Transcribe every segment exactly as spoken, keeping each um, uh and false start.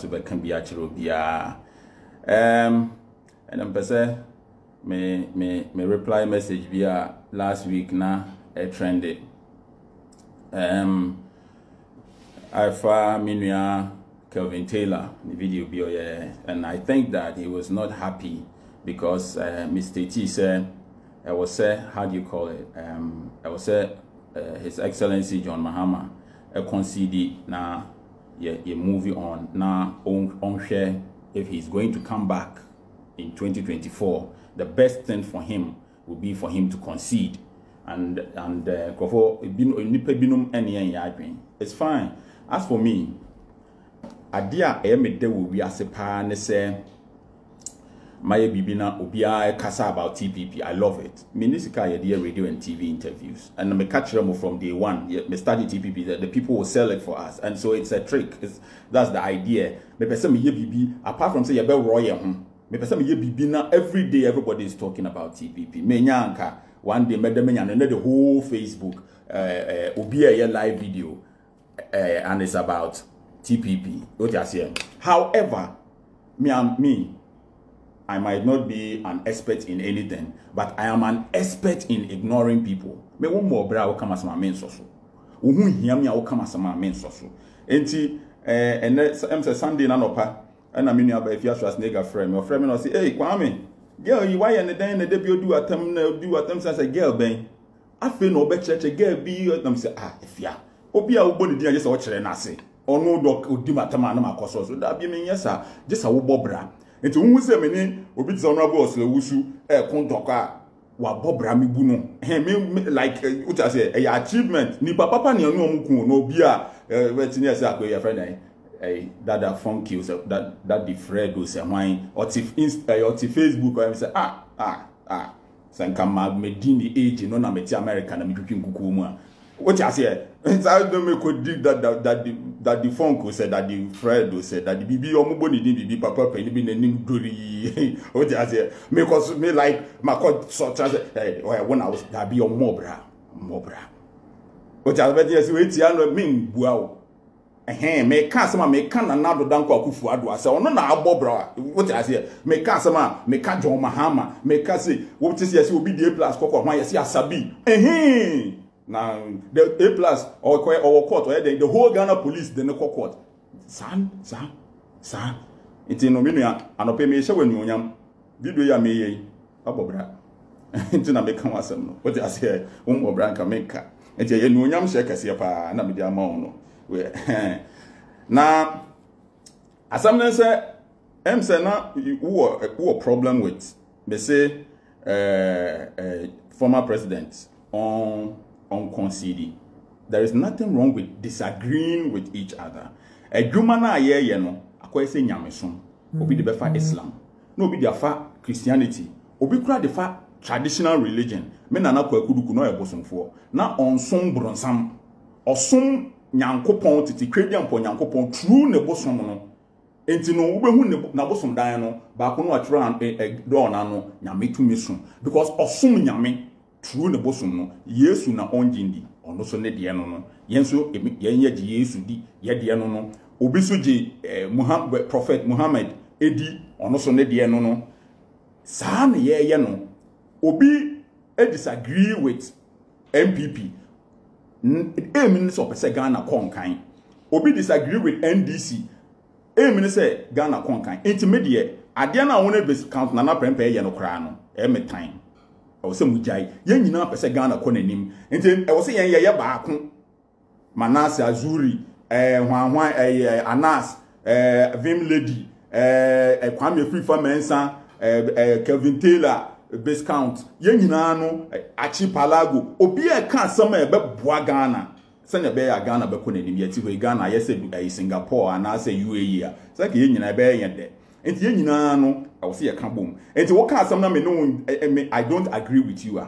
so be can be actually bia um and I'm say me me me reply message via last week na a trended um I fa minua Kelvin Taylor the video bio yeah, and I think that he was not happy because uh, Mister T said I was say how do you call it um I was say uh, His Excellency John Mahama a concede now yeah you movie on now on on share if he's going to come back in twenty twenty-four the best thing for him will be for him to concede and and uh, it's fine. As for me, adia e me de wo wi asepa ne se maye bibina obia kasa about T P P. I love it. Minisika ye dey radio and T V interviews and me catch them from day one. Me study T P P that the people will sell it for us, and so it's a trick. It's, that's the idea. Me person me ye bibi apart from say ye be royal ho. Me person me ye bibi na every day everybody is talking about T P P. Me nyanka one day me dem nya no the whole Facebook uh, uh obia ye live video uh, and it's about T P P. What you say? However, me and me I might not be an expert in anything, but I am an expert in ignoring people. Me one more bra will come as my main source. Who hear me, I will come as my main source. Enti, eh, and I'm say Sunday na nopa, and I mean, if you ask nigga friend, your friend will say, hey, Kwame, girl, you why and then the debut do at them, do at them, says a girl, ben. I feel no better, a girl be, them say, ah, if ya, Obia Obodi, just watch and I say, or no dog, Udimatamana, my course, so that be me, yes, sir, just a wobra. Enti who say me obi dishonorable oslewusu e kontoka wa bobra mi bu no he me like what I say a achievement ni papa ne anu omku no obi a wetini ase akoy your friend eh dada funky so that that the Fred was say why or ti or ti Facebook or say ah ah ah sanka mag medini age no na meti America na medwetwi nkuku mu a what I say inside don't make could dig that that that the that the Funko said that the Fred said that the B B omubo ni bibi papa pe ni bi nanim dori what I say make us me like my court such as eh when I was that be on mobra mobra what I bet yes wait ya no me bua o eh me ka sama me ka na nado danko akufu ado ase ono na abobra what I say me ka sama me ka John Mahama me ka say what is yes obi D plus kokko hwan yes asabi eh now the A plus or or court or the, the whole Ghana police the no court. San, san, san. It's in Nominia and open me show when you yam video ya me abobra. It's in a make some. What I say, um or branca maker. It's a no yam shake a siapa and a media mono. Now, as some say, M say now who a problem with they say uh, uh, former president on on conceding. There is nothing wrong with disagreeing with each other. A human na ye ye no akwai say nyamesom obi de befa Islam no obi de fa Christianity obi kura de fa traditional religion me na na kwakuduku no ebosomfo na onsom bronsam osom nyankopon titi kredian po nyankopon true ne bosom no enti no obehu ne na bosom dan no ba ko no atro e do na no nyametumi so because osom nyame true ne bosom no Yesu na onjindi ono so ne de no no yenso yenye je Yesu di ye de no no obi so je eh, Muhammad prophet Muhammad edi ono so ne de no no saa ne ye ye no obi e disagree with M P P e mean so pese Ghana konkan obi disagree with N D C e mean say Ghana konkan intermediate ade na won e count na na prempe ye no kra no e me time o se mujai yen nyina pese Ghana ko nanim enti e wo se yen ye baako Manase Azuri eh hwanhwan eh Anas eh Vim Lady eh Kwame Frifa Mensa eh Kelvin Taylor base count yen nyina no Achi Palago obi e ka sama e be boa Ghana se ne be ya Ghana be ko nanim yeti ho Ghana ye se Singapore Anase U A E a se ke yen nyina be yen de enti yen nyina no I will see a kabum. And to what some na me no I don't agree with you.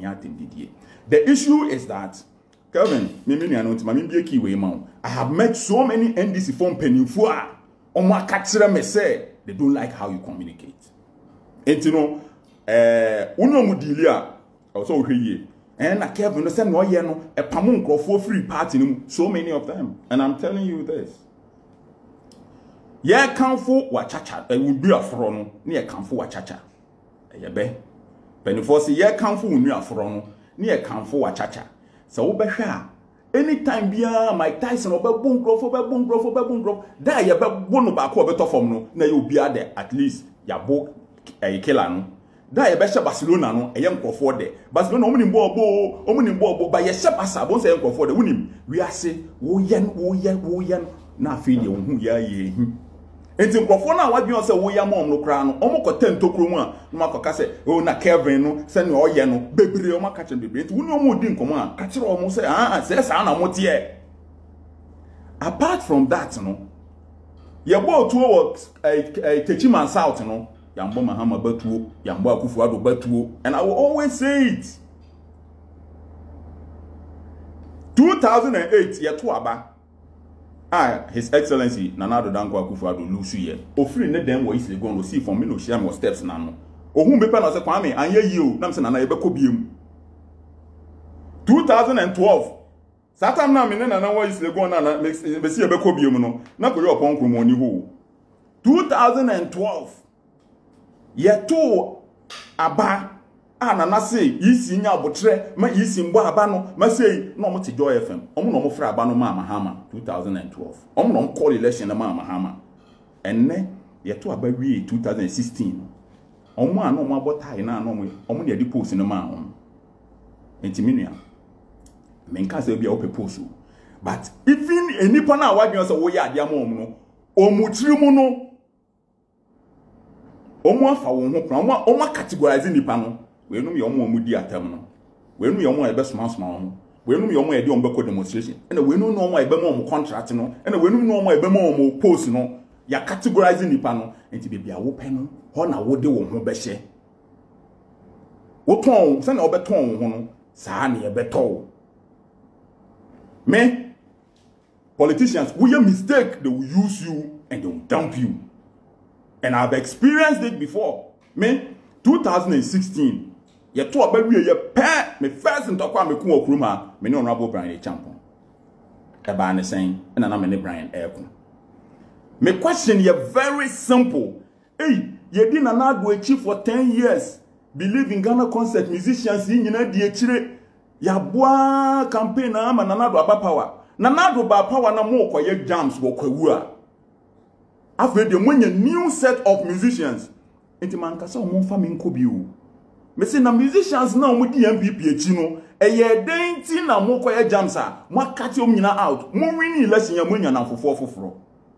The issue is that Kevin, me me no nti ma me bie ki we ma. I have met so many N D C form penifo a omo akachira me say they don't like how you communicate. And you know eh uno mu dili a also hwe yie. And na Kevin no say no ye no e pamo nkrofo free party no so many of them. And I'm telling you this. ye kanfo wa chacha e wudu afro no ne ye kanfo wa chacha ye be penifo se ye kanfo wunu afro no ne ye kanfo wa chacha se wo behwe a anytime bia Mike Tyson obebon grofo obebon grofo obebon grofo da ye bebo no ba ko obeto fom no na ye obi ade at least ya bo e killer no da ye be hye Barcelona no e ye nkrofo de Barcelona omni mbo obo omni mbo obo ba ye hye Barca bon se ye nkrofo de wonim wi ase wo ye wo ye wo ye na afi de wo hu ya ye hi enti nkrofo na wadwen se wo ya mom no kra no omo kote ntokro mu a no makoka se o na Kevin no se ne oye no bebre o maka che bebre enti woni omo di nkomo a ka kire omo se ah se sa na mote e apart from that no ye bo to wo Techiman South no Yambo Mahama batuo Yambo Akufo-Addo batuo and I will always say it two thousand eight ye to aba ah His Excellency Nana Addo Dankwa Akufo-Addo lusu ye ofiri ne dem wo isi go no see from me no share mo steps na no ohun be pe na se Kwame anye yi o nam se Nana ye be ko biem two thousand twelve Satam na me ne Nana wo isi go na na be see ye be ko biem no na ko ye opon kromo ni ho two thousand twelve ye to aba anana say yisi nya abotre ma yisi mbo aba no ma say no mo te Joy F M omo no mo fra aba no ma Mahama two thousand twelve omo no call election na ma Mahama enne ye to aba wi two thousand sixteen omo an omo abotai na no mo omo ne di post no ma on enti menua men ka say bia o post but even enipa na wadwen say wo ya ade am omo no omutiri mu no omo afa wo ho kran omo omo categorize nipa no we num ye omo omo di atam no we num ye omo e be soma soma ho we num ye omo e di omo be ko demonstration and we num no omo e be mo omo contract no and we num no omo e be mo omo post no ya categorize nipa no enti bebia wo pe no ho na wo de wo ho be hye wo ton se na wo be ton ho no saa na ye be to me politicians we a mistake, they will use you and they will dump you. And I've experienced it before. Me, two thousand sixteen, ye to about we ye pet me first in talk me ku okruma, me no honorable Brian Champon. Eba ne saying, and I'm me Brian Aircon. Me question ye very simple. Hey, ye din Nana chief for ten years. Believe in Ghana concert musicians in yina di chire. Ya boa campaign na ama Nana Addo aba power. Nana Addo ba power na mo koye jams wo kwawua. After the when a new set of musicians, enti man kasa omo fa me nkobi o. Me say na musicians na omo di M P P echi no, eye den ti na mo koye jams a, mo akati om nyina out. Mo win election ya mo nya na fofo foforo.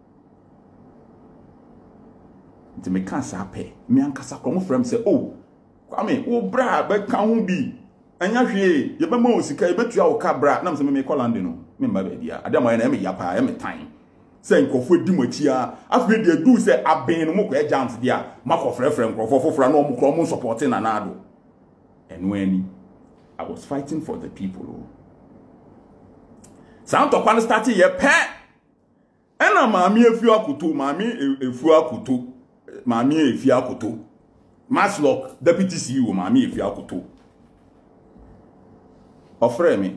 Enti me kan sa pe, me ankasa kro mo frem say, "Oh, Kwame, wo bra be kan ho bi. Anya hwe, ye be ma osika, ye betua wo ka bra." Na me say me call land no. Me mba be dia. Ade ma na me yapa, e me time. Say nkofo di mochia afre de do say aben no moko e jams dia mako frefre nkofo fofora no mo kro mo supporting Nana Addo enu ani I was fighting for the people. Sound to kwan start ye pe ena maami efu akoto maami efu akoto maami efu akoto Maslock deputy C E O maami efu akoto ofre me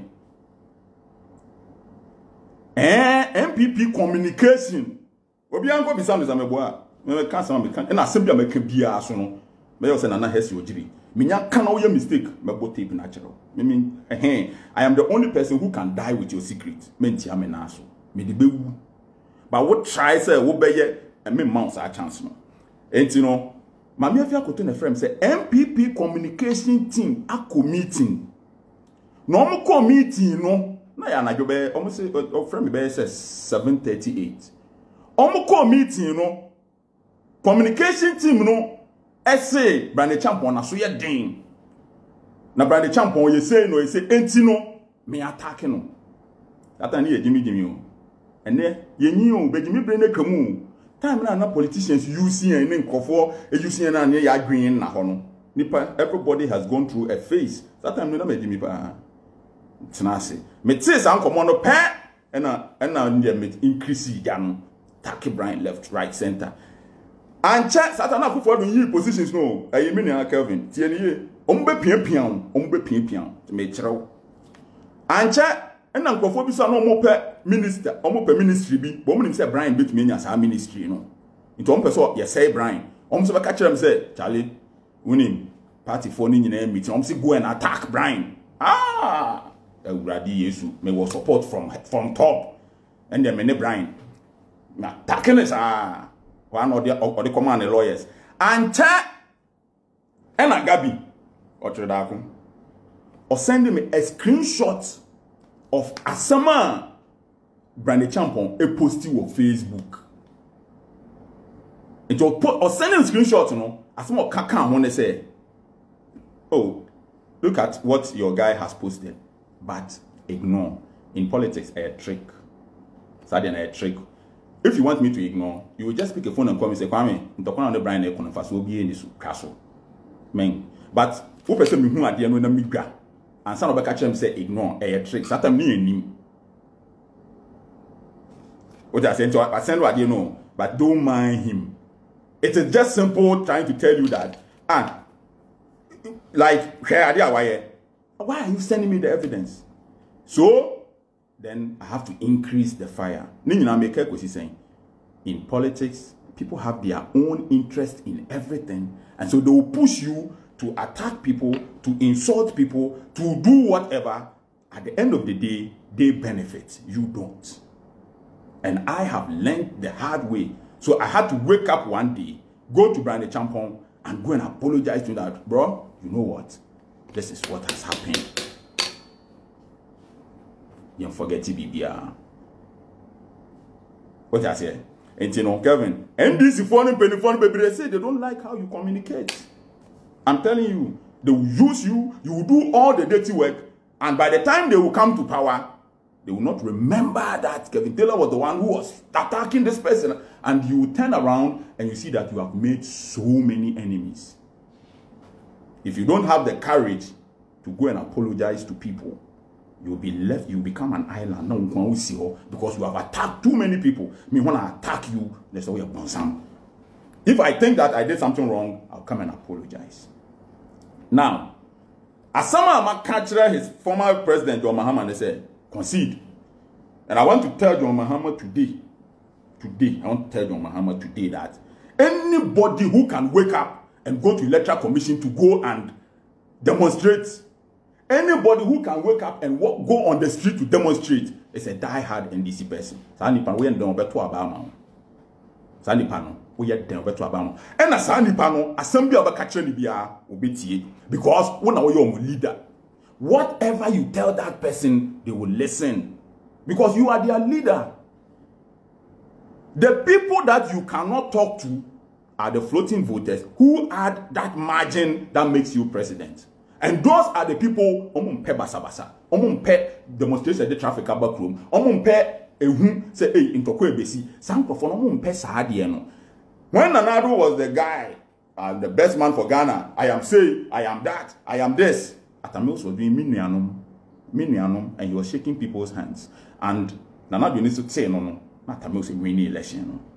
eh M P P communication obi anko bisa me zameboa me ka sama me kan na asem bia me ka bia so no me yo say Nana Hesi Ojiri menya kan o ye mistake me bo tape na chero me mean eh I am the only person who can die with your secret me ntia me na so me de bewu but what try say wo be ye me mouse a chance no enti no ma me afia koto na frame say M P P communication team akọ meeting no mo ko meeting no na ya na jobe almost o friend me be say seven thirty-eight omo ko meeting no communication team no essay Brand Champon na so ye den na Brand Champon ye say no ye say enti no me attack no ata na ye jimi jimi o ene ye nyi o be jimi bre na kamu time na na politicians using and nkofo using na na ya adwen na ho no nipa everybody has gone through a phase that time no na me jimi pa Tenase. Me say san komo no pe ena ena me increase ya no. Taki Brian left, right, center. And check Satana Akufo-Addo yi positions no. Ayi me na Kelvin. Tie ni ye. Omo be pian pian, omo be pian pian. Me kyerɛw. And check ena nkofo bi so na omo pe minister, omo pe ministry bi. Bo omo nim say Brian bet me nya sa ministry no. Into one person, you say Brian. Almost a catcher him say, Charlie, winning party for in a meeting. Almost go and attack Brian. Ah, ready issue. May was support from from top. And then many Brian. Attacking us, ah, one of the or the command lawyers. And chat and a Gabi or Tredakun. Or send him a screenshot of Asama Brandy Champon a posting on Facebook. It will put or send him a screenshot, you know. Asama Kaka want to say, oh, look at what your guy has posted, but ignore. In politics, a trick. Suddenly a trick. If you want me to ignore, you will just pick a phone and call me and say, Kwame, I'm talking on the Brian Ekon for so be in this castle. Men. But who person me who are the no migra? And some of the catcher say ignore a trick. Satan me and him. What I said to I send what you know, but don't mind him. It is just simple trying to tell you that. And like why why are you sending me the evidence? So then I have to increase the fire. Saying, in politics, people have their own interest in everything. And so they will push you to attack people, to insult people, to do whatever. At the end of the day, they benefit. You don't. And I have learned the hard way. So I had to wake up one day, go to Brandy Champon, and go and apologize to that. Bro, you know what? This is what has happened. You forget to be there. What I say? And you know, Kevin, and this is funny, penny, funny, baby. They say they don't like how you communicate. I'm telling you, they will use you, you will do all the dirty work, and by the time they will come to power, they will not remember that Kevin Taylor was the one who was attacking this person, and you will turn around and you see that you have made so many enemies. If you don't have the courage to go and apologize to people, you'll be left, you become an island. No one will see you because you have attacked too many people. Me, when I attack you, there's a way of doing something. If I think that I did something wrong, I'll come and apologize. Now, Asama Amakachra, his former president, John Mahama, they said, concede. And I want to tell John Mahama today, today, I want to tell John Mahama today that anybody who can wake up and go to electoral commission to go and demonstrate, anybody who can wake up and walk, go on the street to demonstrate is a die-hard N D C person. Sanipa we ndon beto abama. Sanipa no we yet den beto abama. And na sanipa no assembly obaka kire ni bia obetie because when we your leader, whatever you tell that person, they will listen because you are their leader. The people that you cannot talk to are the floating voters who add that margin that makes you president. And those are the people who pay basa basa, who pay demonstration the traffic back room, who pay ehun say hey intokwe besi. Some of them who pay sahadi no. When Nanado was the guy, uh, the best man for Ghana, I am say, I am that, I am this. Atamils was doing minianum, minianum, and he was shaking people's hands. And Nanado needs to say no no. Atamils was winning election. No.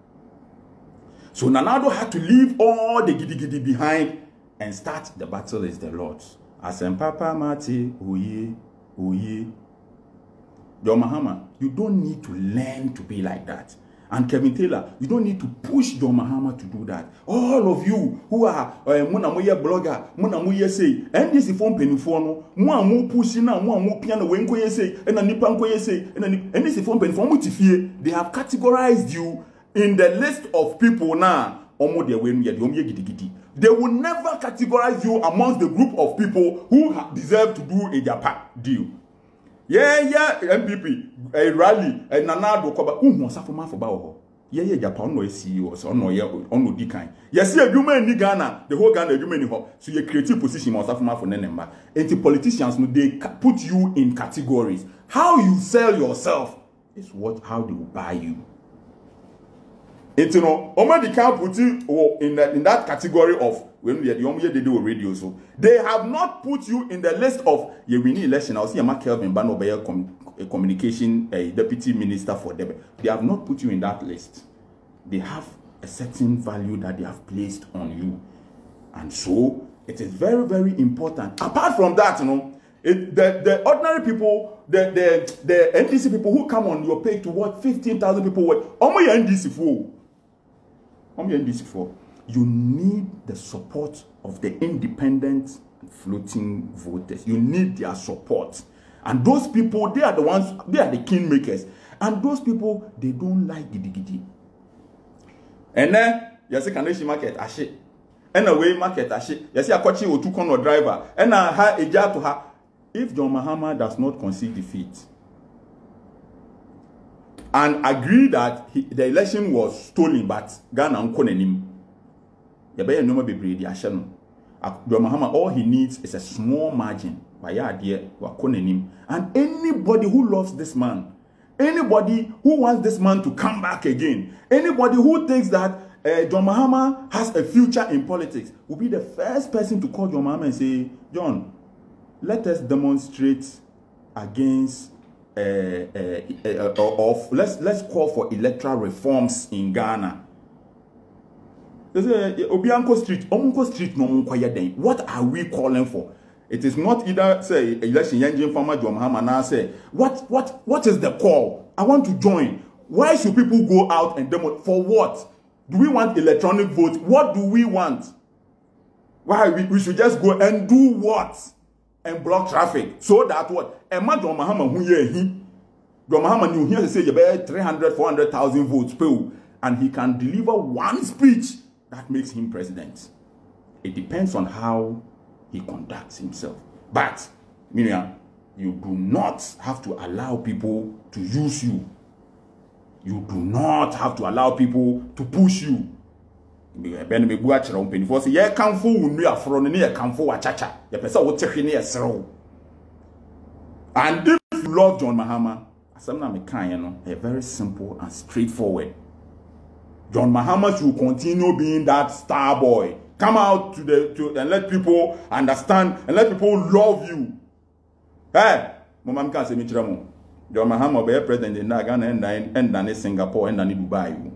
So Nanado had to leave all the giddy giddy behind and start the battle is the Lord's. Asem Papa Mati, oye, oye. John Mahama, you don't need to learn to be like that. And Kevin Taylor, you don't need to push John Mahama to do that. All of you who are muna moye blogger, muna moye say, and this is phone penny for no, mo mo pushing now, mo mo piano when ko say, and a nipan ko say, and this is phone penny for mutifie. They have categorized you in the list of people now. Omo de when ye gidi gidi. They will never categorize you amongst the group of people who deserve to do a Japan deal. Yeah, yeah, M P P, a rally, a Nanado Koba, who was a for for Bao. Yeah, yeah, Japan no C E O, so no, yeah, on no decline. Yes, yeah, you may in Ghana, the whole Ghana, you may know. So your creative position was a for Nenemba. And the politicians, they put you in categories. How you sell yourself is what, how they will buy you. It's you know, Omar can't put you in that in that category of when we are the only they do radio. So they have not put you in the list of your winning election. I'll see a Kelvin Banobeya com, a communication a deputy minister for them. They have not put you in that list. They have a certain value that they have placed on you, and so it is very very important. Apart from that, you know, it, the the ordinary people, the the the N D C people who come on your page to what fifteen thousand people what? Omo N D C fool. I'm N D C for. You need the support of the independent floating voters. You need their support. And those people, they are the ones, they are the kingmakers. And those people, they don't like gidi gidi. And then, you see, Kaneshi market, ashe. And away market, ashe. You see, a kochi or two corner driver. And I have a job to her. If John Mahama does not concede defeat and agree that he, the election was stolen, but Ghana unkonenim, you better no be brave. John Mahama, all he needs is a small margin. And anybody who loves this man, anybody who wants this man to come back again, anybody who thinks that uh, John Mahama has a future in politics, will be the first person to call John Mahama and say, John, let us demonstrate against uh, uh, uh, uh, of let's let's call for electoral reforms in Ghana. Obianko Street, Omunko Street, no Munko. What are we calling for? It is not either say election engine farmer John Mahama now say what what what is the call? I want to join. Why should people go out and demo for what? Do we want electronic vote? What do we want? Why we, we should just go and do what? And block traffic so that what? Emma John Mahama who ye he John Mahama knew here say you better three hundred, four hundred thousand votes per, and he can deliver one speech that makes him president. It depends on how he conducts himself. But, Miriam, you do not have to allow people to use you. You do not have to allow people to push you. And if you love John Mahama, a very simple and straightforward. John Mahama should continue being that star boy. Come out to the to and let people understand and let people love you. Hey, Mama can say Michiramu. John Mahama be president in Ghana and and and Singapore and and Dubai.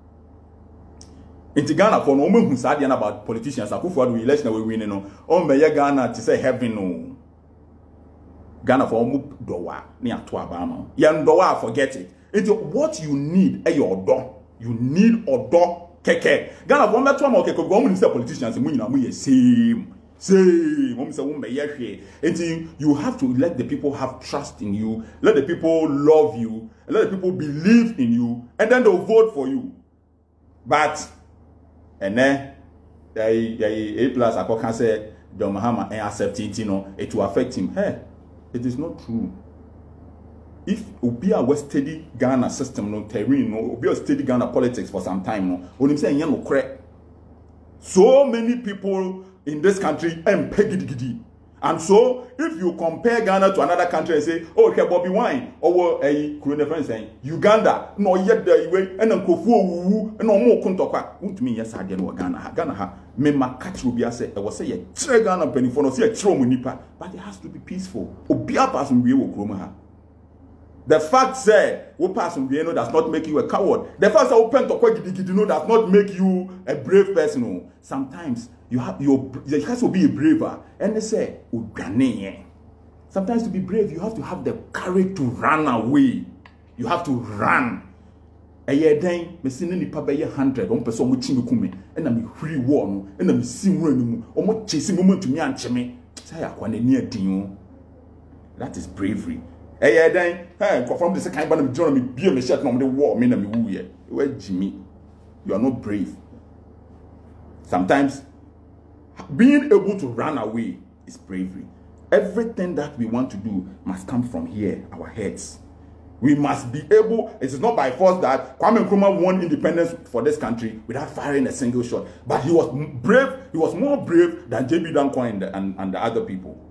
In Ghana for no woman who said about politicians, Akufo-Addo election we win no. On be Ghana to say heaven no. Ghana for omu dowa ni ato abama. Yan dowa forget it. It's what you need e your door. You need odo keke. Ghana one better one keke. Go on say politicians mu nyina mu ye same. Same. Mom say won be ye hwe. You have to let the people have trust in you. Let the people love you. Let the people believe in you. And then they'll vote for you. But and then A plus I can say John Mahama and accepting it, you know, it will affect him. Hey, it is not true. If Obi a steady Ghana system no terrain no Obi a steady Ghana politics for some time no when say no correct. So many people in this country am peggy. And so if you compare Ghana to another country and say, oh, okay, Bobby Wine or a Kurene friend saying Uganda, no yet the way and Kofu woo and no more Kuntokwa. Won't me yes I didn't Ghana Ghana ha me catch Rubia say I was say a Ghana penny for no say a Tromunipa, but it has to be peaceful. Obia person we will Kroma. The fact say we pass on Vienna does not make you a coward. The fact that open to quite know does not make you a brave person. Sometimes you have your you have to be a braver. And they say, sometimes to be brave, you have to have the courage to run away. You have to run. A year then, me see any papa ye hundred, one person with chingukume, and I'm free one, and I'm seeing one, or more chasing woman to me and chimney. Say I want a near dinner. That is bravery. Hey, then, hey, from the second one of John, me be a shot on the war, me and me woo ye. Where Jimmy, you are not brave. Sometimes, being able to run away is bravery. Everything that we want to do must come from here, our heads. We must be able, it is not by force that Kwame Nkrumah won independence for this country without firing a single shot. But he was brave, he was more brave than J B Danquah and, and, and the other people.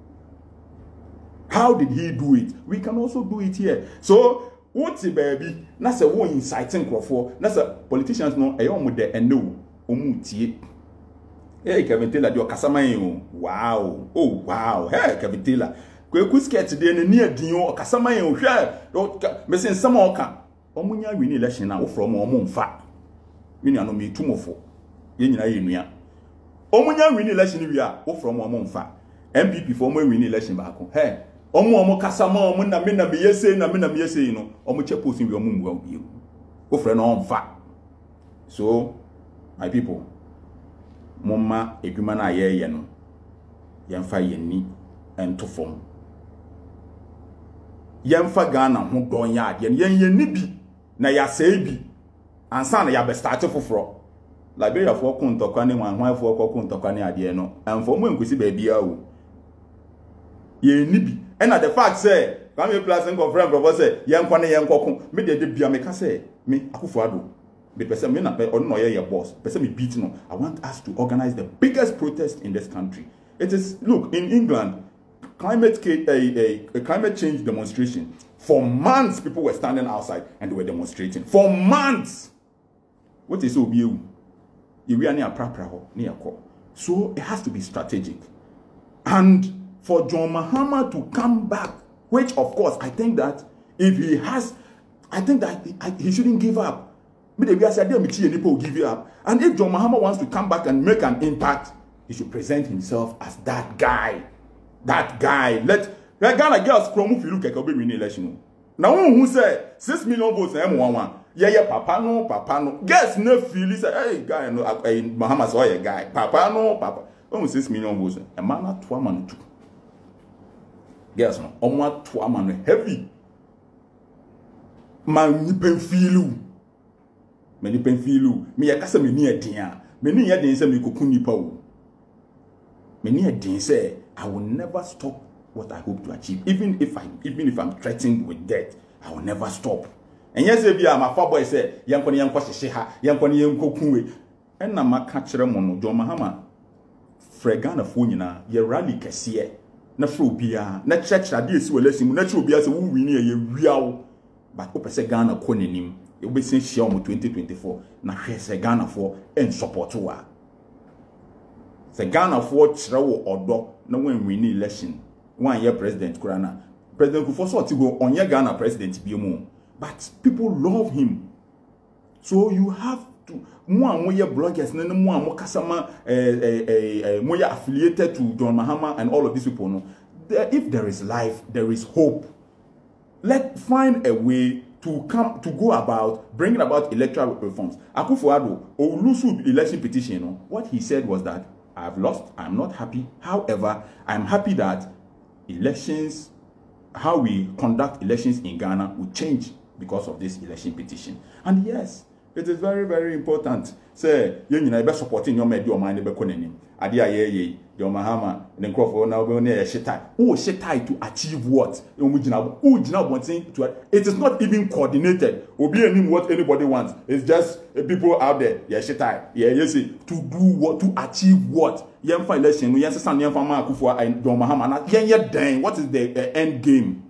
How did he do it? We can also do it here. So, what's the baby? That's a one inciting for. That's a politicians know a young de and no omuti. Hey, Kevin Taylor, you're Casamayo. Wow. Oh, wow. Hey, Kevin Taylor. Go quick sketch today near Dio, Casamayo. Share. Missing some more. Omunya win election now from Omon Fat. We know me two more for. Yena Yenia. Omunya win election we are from Omon Fat. M P P for more win election back. Hey. Omo omo kasama omo na me na me yese na me na me yese no omo che posting we omo mu wa bi o friend no on fa. So my people, Mama Egumana ye yeno, Yanfa yeni, and to form. Yanfa Ghana, who go yard, yen yen yen nibi, na ya sebi, and son ya be started for fraud. Liberia for Kuntokani, one wife for Kuntokani adieno, and for when we see baby out. Ye nibi, and at the fact say, come here, plus and confirm, brother say, Yan Kwane Yan Kokun, me de Biameka say, me, Akufado. The person me na or no your boss. Person me beat no. I want us to organize the biggest protest in this country. It is look in England, climate a, a, a climate change demonstration. For months, people were standing outside and they were demonstrating. For months. What is so you? You really are proper near call. So it has to be strategic. And for John Mahama to come back, which of course I think that if he has, I think that he, he shouldn't give up. Maybe I said, people will give you up. And if John Mahama wants to come back and make an impact, he should present himself as that guy. That guy. Let let Ghana girls promo if you look at a baby election. Now who say six million votes M one? Yeah, yeah, Papa no, Papa no. Guess no feel say, hey, guy, no, Mahama saw a guy. Papa no, Papa. Almost six million votes. A man at two man two. Guess no, almost two man heavy. Man, you pen feel. Many pen feel me a casa me near dear. Many a day say me kukuni pow. Many a day say I will never stop what I hope to achieve. Even if I even if I'm threatened with death, I will never stop. And yes, if you are my father boy say, Yankoni Yanko Sheha, Yankoni Yanko Kunwe, and na makachre mono, John Mahama, Fregana Funina, ye rally Cassia, na frobia, na church ideas will listen, natural beers who we near ye real, but Opa Segana Konim. You be saying Xiaomo twenty twenty-four. Na se Ghana for and support wa. Se Ghana for chrawo odo na when we need election. One year president Kurana. President Kufuor to go on your Ghana president biomo. But people love him. So you have to more and more bloggers, no more and more kasama eh more affiliated to John Mahama and all of these people. No. There, if there is life, there is hope. Let's find a way to come to go about bringing about electoral reforms. Akufo-Addo, Olusu election petition, what he said was that I've lost, I'm not happy. However, I'm happy that elections, how we conduct elections in Ghana will change because of this election petition. And yes, it is very, very important. Say, you know, be supporting your media mind be koneni. Adia ye ye, your Mahama, then Crawford now be near shetai. Oh, shetai to achieve what? It is not even coordinated. Obi any what anybody wants. It's just uh, people out there. Yeah, shetai. Yeah, you see, to do what, to achieve what? Yemfa election. Yes, son Yemfa Ma Akufo and John Mahama. Yeah, yeah, dang. What is the uh, end game?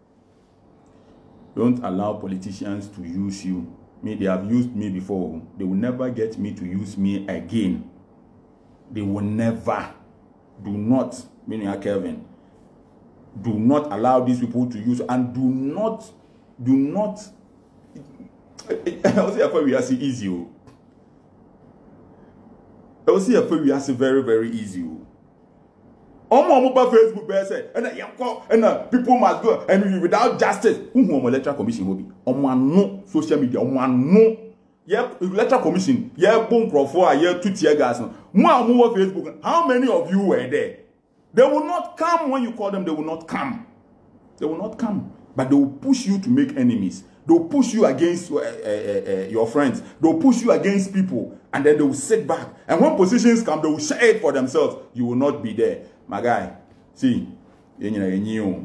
Don't allow politicians to use you. Me, they have used me before. They will never get me to use me again. They will never. Do not, meaning Kevin, do not allow these people to use, and do not, do not, I will say a we are easy. I will say a we are very, very easy. On my mobile Facebook, bear say, and and people must go, and without justice, who home electoral commission will be on one no social media, on one no, yeah, electoral commission, yeah, boom, profile, yeah, two tear gas. More more Facebook. How many of you were there? They will not come when you call them. They will not come. They will not come, but they will push you to make enemies. They will push you against uh, uh, uh, your friends. They will push you against people, and then they will sit back. And when positions come, they will share it for themselves. You will not be there. My guy, see, you know, you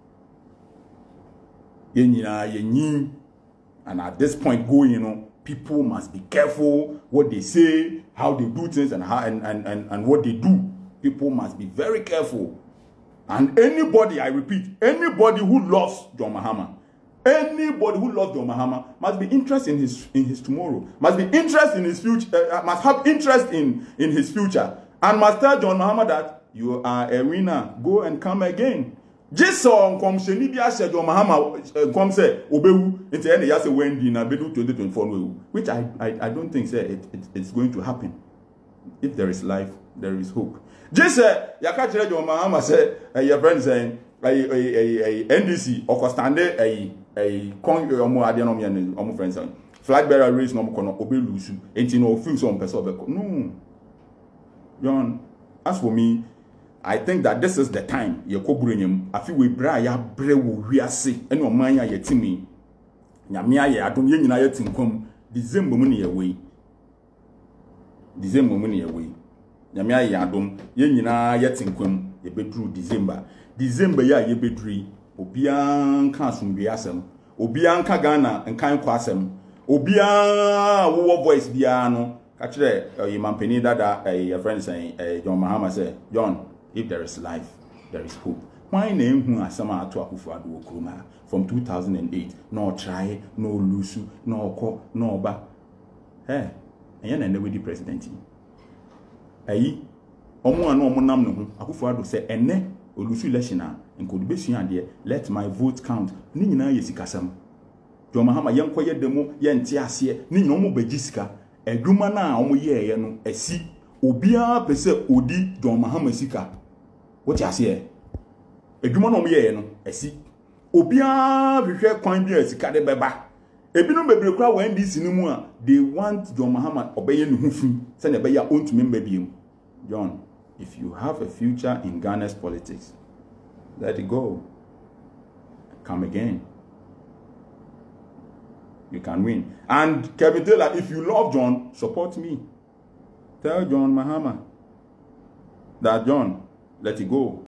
know, and at this point, go, you know, people must be careful what they say, how they do things, and how and, and, and, and what they do. People must be very careful. And anybody, I repeat, anybody who loves John Mahama, anybody who loves John Mahama must be interested in his in his tomorrow, must be interested in his future, uh, must have interest in, in his future, and must tell John Mahama that you are a winner. Go and come again. Just so come se ni bia se John Mahama come say obewu into any yase Wendy na bedu twenty twenty-four which I, I I don't think say it, it it's going to happen. If there is life, there is hope. Just say yaka kire John Mahama say your friend saying a N D C or stand a a con omo ade no me omo friends flag bearer race no kono obe lose enti no feel so person obeko no John. As for me, I think that this is the time ye ko burenyam afi we bra ya bre wo wiase ene oman ya yetimi nyame aye adom ye nyina yetinkom December mu ne ye we December mu ne ye we nyame aye adom ye nyina yetinkom ye bedru December December ya ye bedri obian ka asomdwe asem obian ka Ghana nkan kwa asem obian wo voice bia no ka kire ye mampani dada your friend saying John Mahama say John, if there is life there is hope. Why name who asama ato Akufo-Addo Okroma from two thousand eight no try no lose no ko no ba eh enye na ndewedi president ayi omo anu omo nam no ho Akufo-Addo say ene olusu election a nkodu besu ade let my vote count ni nyina yesikasam John Mahama yenkoye demo yente ase ni nyina omo bagisika edwuma na omo ye ye no asi obia pese odi John Mahama sika what you say edwuma na omo ye ye no asi obia hwehwe kwan bi asika de beba ebinu bebre kura wa N D C ni mu a they want John Mahama obeye ne hufu se na beya ontumi mbabiem. John, if you have a future in Ghana's politics, let it go. Come again. You can win. And Kevin Taylor, if you love John, support me. Tell John Mahama that John, let it go.